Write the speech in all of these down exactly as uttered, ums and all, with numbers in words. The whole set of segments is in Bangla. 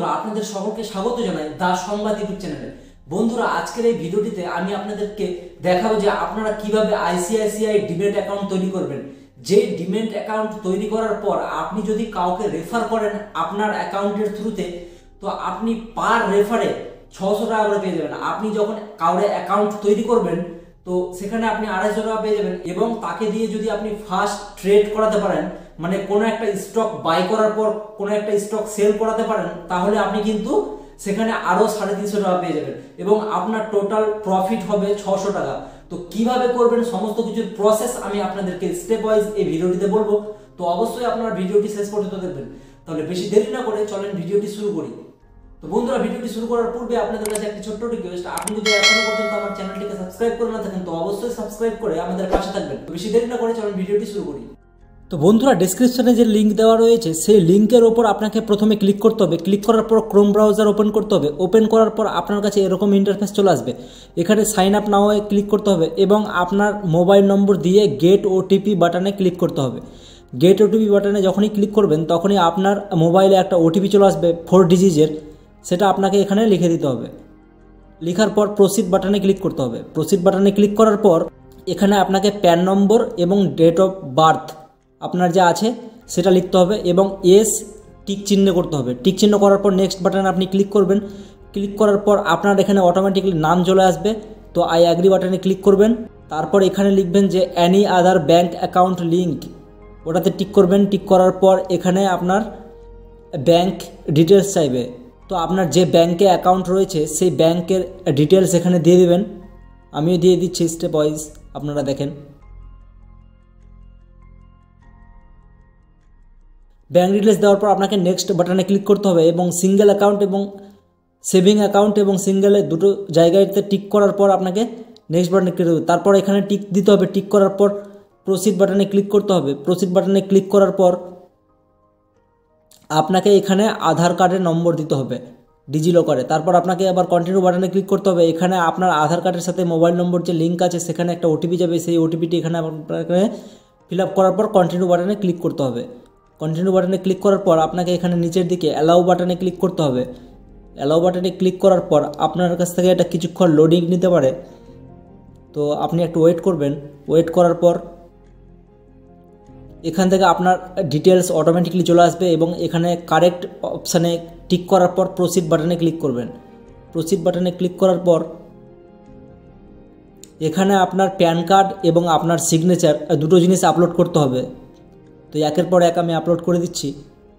আপনাদের সকলকে স্বাগত জানাই দা সংবাদ ইউটিউব চ্যানেলে। বন্ধুরা, আজকের এই ভিডিওটিতে আমি আপনাদেরকে দেখাবো যে আপনারা কিভাবে আইসিআইসিআই ডিমেট অ্যাকাউন্ট তৈরি করবেন। যে ডিমেট অ্যাকাউন্ট তৈরি করার পর আপনি যদি কাউকে রেফার করেন আপনার অ্যাকাউন্টের থ্রুতে, তো আপনি পার রেফারে ছশো টাকা করে পেয়ে যাবেন। আপনি যখন কাউরে অ্যাকাউন্ট তৈরি করবেন তো সেখানে আপনি আড়াইশো টাকা পেয়ে যাবেন, এবং তাকে দিয়ে যদি আপনি ফার্স্ট ট্রেড করাতে পারেন, মানে কোনো একটা স্টক বাই করার পর কোনো একটা স্টক সেল করাতে পারেন, তাহলে আপনি কিন্তু সেখানে আরো সাড়ে তিনশো টাকা পেয়ে যাবেন এবং আপনার টোটাল প্রফিট হবে ছশো টাকা। তো কিভাবে করবেন সমস্ত কিছুর প্রসেস আমি আপনাদেরকে স্টেপ ওয়াইজ এই ভিডিওটিতে বলবো। তো অবশ্যই আপনারা ভিডিওটি শেষ পর্যন্ত দেখবেন। তাহলে বেশি দেরি না করে চলেন ভিডিওটি শুরু করি। তো বন্ধুরা, ভিডিওটি শুরু করার পূর্বে আপনাদের কাছে একটি ছোট্ট রিকোয়েস্ট, আপনি যদি এখনো পর্যন্ত আমার চ্যানেলটিকে সাবস্ক্রাইব করে না থাকেন তো অবশ্যই সাবস্ক্রাইব করে আমাদের পাশে থাকবেন। তো বেশি দেরি না করে চলেন ভিডিওটি শুরু করি। তো বন্ধুরা, ডেসক্রিপশনে যে লিঙ্ক দেওয়া রয়েছে সেই লিঙ্কের ওপর আপনাকে প্রথমে ক্লিক করতে হবে। ক্লিক করার পর ক্রোম ব্রাউজার ওপেন করতে হবে। ওপেন করার পর আপনার কাছে এরকম ইন্টারফেস চলে আসবে। এখানে সাইন আপ নাও ক্লিক করতে হবে এবং আপনার মোবাইল নম্বর দিয়ে গেট ওটিপি বাটনে ক্লিক করতে হবে। গেট ওটিপি বাটনে যখনই ক্লিক করবেন তখনই আপনার মোবাইলে একটা ওটিপি চলে আসবে ফোর ডিজিটের, সেটা আপনাকে এখানে লিখে দিতে হবে। লেখার পর প্রসিড বাটনে ক্লিক করতে হবে। প্রসিড বাটনে ক্লিক করার পর এখানে আপনাকে প্যান নম্বর এবং ডেট অফ বার্থ আপনার যা আছে সেটা লিখতে হবে এবং এস টিক চিহ্ন করতে হবে। টিক চিহ্ন করার পর নেক্সট বাটনে আপনি ক্লিক করবেন। ক্লিক করার পর আপনার এখানে অটোমেটিকলি নাম চলে আসবে, তো আই অ্যাগ্রি বাটনে ক্লিক করবেন। তারপর এখানে লিখবেন যে any other bank account link, ওটাতে টিক করবেন। টিক করার পর এখানে আপনার ব্যাঙ্ক ডিটেলস চাইবে, তো আপনার যে ব্যাঙ্কে অ্যাকাউন্ট রয়েছে সেই ব্যাঙ্কের ডিটেলস এখানে দিয়ে দেবেন। আমিও দিয়ে দিচ্ছি স্টেপ ওয়াইজ, আপনারা দেখেন। ব্যাঙ্ক ডিটেলস দেওয়ার পর আপনাকে নেক্সট বাটনে ক্লিক করতে হবে এবং সিঙ্গেল অ্যাকাউন্ট এবং সেভিং অ্যাকাউন্ট এবং সিঙ্গেলে দুটো জায়গাতে টিক করার পর আপনাকে নেক্সট বাটনে ক্লিক করতে হবে। তারপর এখানে টিক দিতে হবে। টিক করার পর প্রসিড বাটনে ক্লিক করতে হবে। প্রসিড বাটনে ক্লিক করার পর আপনাকে এখানে আধার কার্ডের নম্বর দিতে হবে ডিজি লকারে। তারপর আপনাকে আবার কন্টিনিউ বাটনে ক্লিক করতে হবে। এখানে আপনার আধার কার্ডের সাথে মোবাইল নম্বর যে লিঙ্ক আছে সেখানে একটা ওটিপি যাবে, সেই ওটিপিটি এখানে আপনাকে ফিল আপ করার পর কন্টিনিউ বাটনে ক্লিক করতে হবে। কন্টিনিউ বাটনে ক্লিক করার পর আপনাকে এখানে নিচের দিকে অ্যালাউ বাটনে ক্লিক করতে হবে। অ্যালাউ বাটনে ক্লিক করার পর আপনার কাছ থেকে এটা কিছুক্ষণ লোডিং নিতে পারে, তো আপনি একটু ওয়েট করবেন। ওয়েট করার পর এখান থেকে আপনার ডিটেলস অটোমেটিকলি চলে আসবে এবং এখানে কারেক্ট অপশানে টিক করার পর প্রসিড বাটনে ক্লিক করবেন। প্রসিড বাটনে ক্লিক করার পর এখানে আপনার প্যান কার্ড এবং আপনার সিগনেচার দুটো জিনিস আপলোড করতে হবে। তো একের পর এক আমি আপলোড করে দিচ্ছি।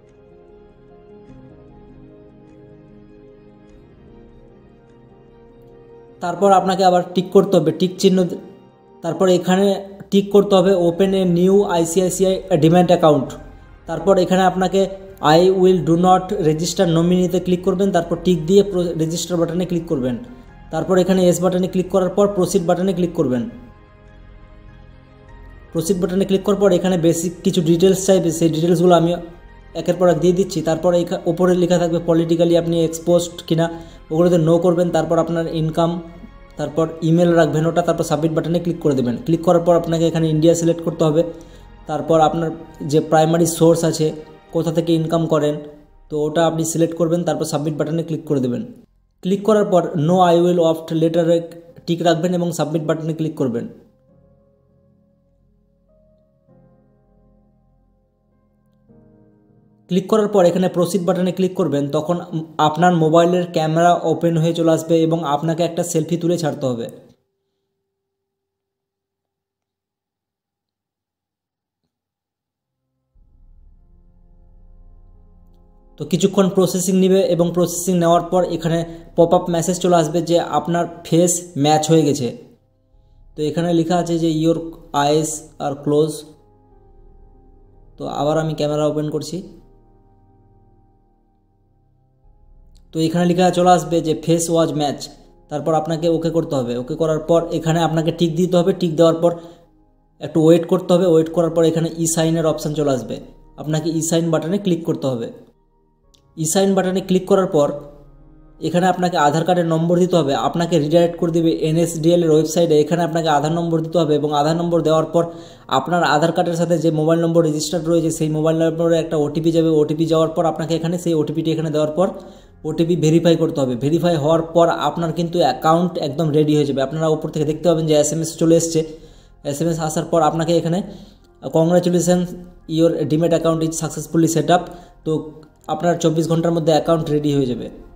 তারপর আপনাকে আবার টিক করতে হবে, টিক চিহ্ন। তারপর এখানে টিক করতে হবে open a new ICICI demat account. তারপর এখানে আপনাকে I will do not register নমিনিতে ক্লিক করবেন। তারপর টিক দিয়ে রেজিস্টার বাটনে ক্লিক করবেন। তারপর এখানে এস বাটনে ক্লিক করার পর প্রসিড বাটনে ক্লিক করবেন। প্রসিড বাটনে ক্লিক করার পর এখানে বেসিক কিছু ডিটেলস চাইবে, সেই ডিটেলসগুলো আমি একের পর এক দিয়ে দিচ্ছি। তারপর এই ওপরে লেখা থাকবে পলিটিক্যালি আপনি এক্সপোজড কিনা, ওগুলোতে নো করবেন। তারপর আপনার ইনকাম, তারপর ইমেল রাখবেন ওটা, তারপর সাবমিট বাটনে ক্লিক করে দেবেন। ক্লিক করার পর আপনাকে এখানে ইন্ডিয়া সিলেক্ট করতে হবে। তারপর আপনার যে প্রাইমারি সোর্স আছে, কোথা থেকে ইনকাম করেন, তো ওটা আপনি সিলেক্ট করবেন। তারপর সাবমিট বাটনে ক্লিক করে দেবেন। ক্লিক করার পর নো আই উইল অফট লেটারে টিক রাখবেন এবং সাবমিট বাটনে ক্লিক করবেন। ক্লিক করার পর এখানে প্রসিড বাটনে ক্লিক করবেন। তখন আপনার মোবাইলের ক্যামেরা ওপেন হয়ে চলে আসবে এবং আপনাকে একটা সেলফি তুলে ছাড়তে হবে। তো কিছুক্ষণ প্রসেসিং নেবে এবং প্রসেসিং নেওয়ার পর এখানে পপ আপ মেসেজ চলে আসবে যে আপনার ফেস ম্যাচ হয়ে গেছে। তো এখানে লেখা আছে যে ইয়োর আইস আর ক্লোজ। তো আবার আমি ক্যামেরা ওপেন করছি। তো এখানে লেখা চলে আসবে যে ফেস ওয়াজ ম্যাচ। তারপর আপনাকে ওকে করতে হবে। ওকে করার পর এখানে আপনাকে টিক দিতে হবে। টিক দেওয়ার পর একটু ওয়েট করতে হবে। ওয়েট করার পর এখানে ই সাইনের অপশান চলে আসবে। আপনাকে ই সাইন বাটনে ক্লিক করতে হবে। ই সাইন বাটনে ক্লিক করার পর এখানে আপনাকে আধার কার্ডের নম্বর দিতে হবে। আপনাকে রিডাইরেক্ট করে দেবে এনএসডিএল এর ওয়েবসাইটে। এখানে আপনাকে আধার নম্বর দিতে হবে এবং আধার নম্বর দেওয়ার পর আপনার আধার কার্ডের সাথে যে মোবাইল নম্বর রেজিস্টার্ড রয়েছে সেই মোবাইল নম্বরে একটা ওটিপি যাবে। ওটিপি যাওয়ার পর আপনাকে এখানে সেই ওটিপিটি এখানে দেওয়ার পর ওটিপি ভেরিফাই করতে হবে। ভেরিফাই হওয়ার পর আপনার কিন্তু অ্যাকাউন্ট একদম রেডি হয়ে যাবে। আপনারা উপর থেকে দেখতে পাবেন যে এস এম এস চলে এসছে। এস এম এস আসার পর আপনাকে এখানে congratulation your demat account is successfully set up, তো আপনার চব্বিশ ঘন্টার মধ্যে অ্যাকাউন্ট রেডি হয়ে যাবে।